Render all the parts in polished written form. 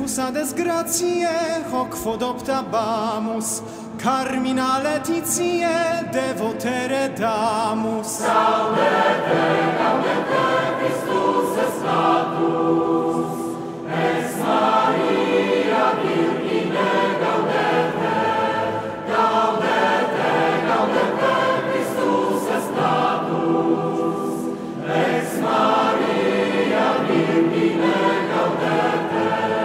Deus ades gratiae hoc fodoptabamus, carmina laetitiae devotere damus. Gaudete, gaudete, Christus est natus, ex Maria Virgine gaudete, gaudete, gaudete, Christus est natus, ex Maria Virgine gaudete.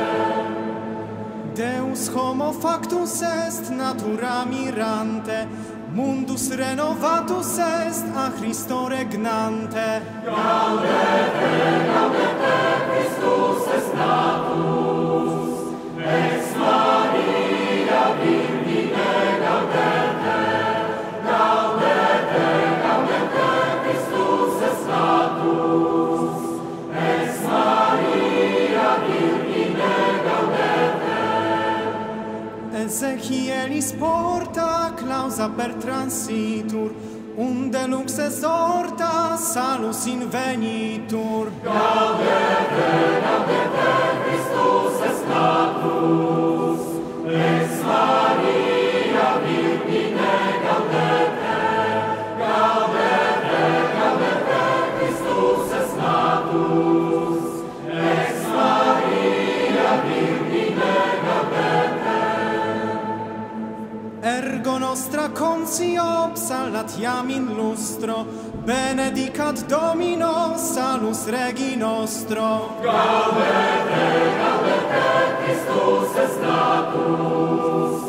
Deus homo factus est, natura mirante, mundus renovatus est, a Christo regnante. Gaudete, gaudete, Christus est natus, ex Maria Virgine gaudete, gaudete, gaudete, Christus est natus, ex Maria Virgine gaudete. Ezechielis porta clausa per transitur, unde lux exhorta salus invenitur. Gaudete, gaudete, Christus est natus, ex Maria Virgine gaudete, gaudete, gaudete, Christus est natus, ex Maria Virgine gaudete. Ergo nostra conscio psallatiam in lustro, benedicat Domino salus Regi nostro. Gaudete, gaudete, Christus est natus,